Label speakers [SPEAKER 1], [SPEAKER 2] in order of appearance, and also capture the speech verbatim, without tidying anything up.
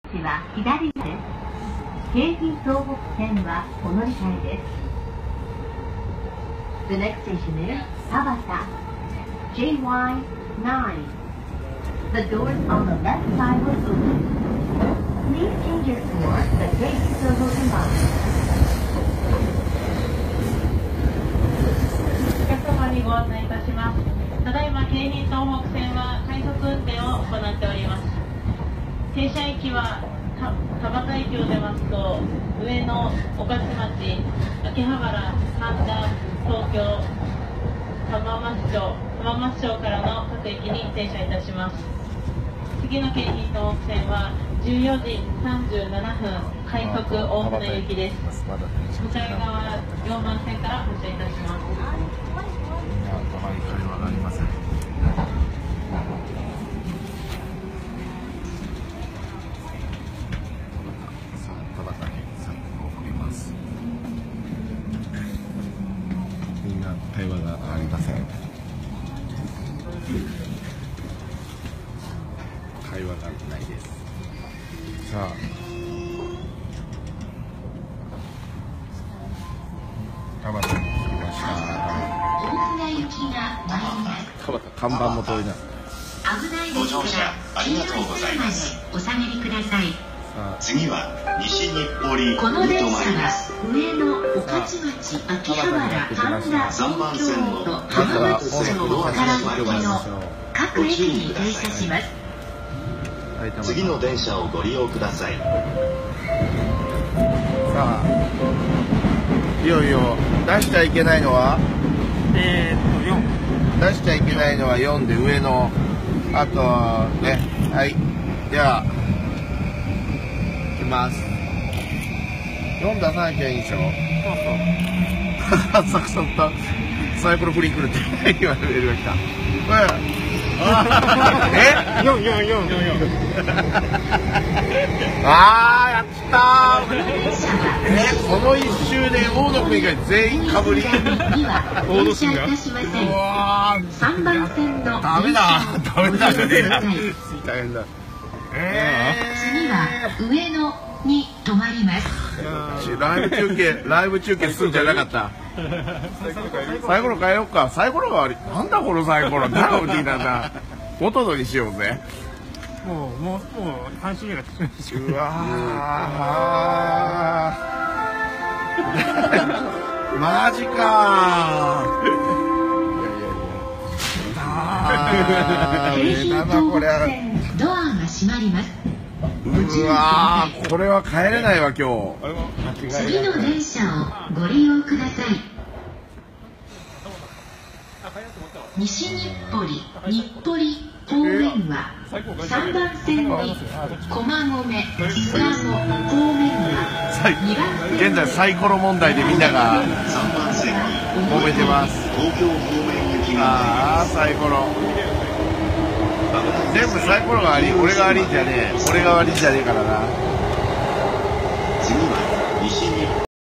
[SPEAKER 1] は左です。京浜東北線はお乗り換えです。The next station is Tabata, J Y nine. The doors on the left side will open. Please change your floor. The gates will open by.
[SPEAKER 2] お客様にご案内いたします。ただいま京浜東北線は快速運転を行っております。停車駅は田端駅を出ますと上野、御徒町、秋葉原、神田、東京、浜松町、浜松町からの各駅に停車いたします。次の京浜東北線はじゅうよじさんじゅうななふん快速大船行きです。向かい側よんばん線から発車いたします。
[SPEAKER 3] あまり会話がありません。さあ、田端に先を送ります。みんな会話がありません。会話がないです。さあ。田端に着きました。看板も通りな。
[SPEAKER 1] 危ないですから黄色い線までお下がりください。
[SPEAKER 4] 次は西日暮里に
[SPEAKER 1] この電車
[SPEAKER 4] 停まりま
[SPEAKER 1] は
[SPEAKER 4] す。
[SPEAKER 1] 上野、御徒町、秋葉原、神田、
[SPEAKER 4] さんばん
[SPEAKER 1] 東
[SPEAKER 4] 線
[SPEAKER 1] 京都、
[SPEAKER 4] の
[SPEAKER 1] 浜松町から
[SPEAKER 4] ま
[SPEAKER 1] 先の各駅に停車します。
[SPEAKER 4] 次の電車をご利用ください。
[SPEAKER 3] さあ、いよいよ出しちゃいけないのは
[SPEAKER 5] えー、っとよん。
[SPEAKER 3] 出しちゃいけないのはよんで上のあとね、はい、では行きます。よん出さなきゃいいんでしょ。
[SPEAKER 5] そうそう。
[SPEAKER 3] 浅草とサイコロフリンクルって言われるが来た。え？
[SPEAKER 5] よんよんよんよんよん。
[SPEAKER 3] あーやったー。えこの一周で大野くん以外全員かぶり。
[SPEAKER 1] 大野くんが。
[SPEAKER 3] うわー
[SPEAKER 1] さんばん線の
[SPEAKER 3] ダメだダメだね。大変だ。え
[SPEAKER 1] 次は上野に止まります。
[SPEAKER 3] ー、ライブ中継ライブ中継するんじゃなかった。サイコロ変えようか。サイコロが悪い。なんだこのサイコロ。何のうちなんだ。元々にしようぜ。
[SPEAKER 5] もうもうもう半周目が近いでしょ。
[SPEAKER 3] うわーマジかー。いやいやいや。
[SPEAKER 1] 京浜東北線ドアが閉まります。
[SPEAKER 3] うわーこれは帰れないわ今日。
[SPEAKER 1] 次の電車をご利用ください。西日暮里、日暮里方面はさんばん線に駒込、巣鴨方面はにばん線
[SPEAKER 3] 現在サイコロ問題でみんなが
[SPEAKER 4] さんばん線に
[SPEAKER 3] 揉めてます。
[SPEAKER 4] 東京方面行きが
[SPEAKER 3] ああサイコロ全部サイコロが悪い。俺が悪いんじゃねえ。俺が悪いんじゃねえからな。